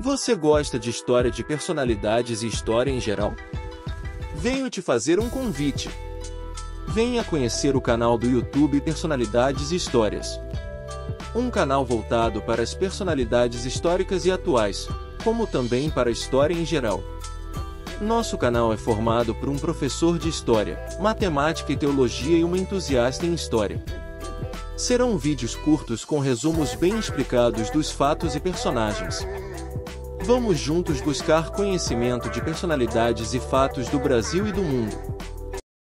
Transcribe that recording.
Você gosta de história de personalidades e história em geral? Venho te fazer um convite. Venha conhecer o canal do YouTube Personalidades e Histórias. Um canal voltado para as personalidades históricas e atuais, como também para a história em geral. Nosso canal é formado por um professor de História, Matemática e Teologia e uma entusiasta em História. Serão vídeos curtos com resumos bem explicados dos fatos e personagens. Vamos juntos buscar conhecimento de personalidades e fatos do Brasil e do mundo.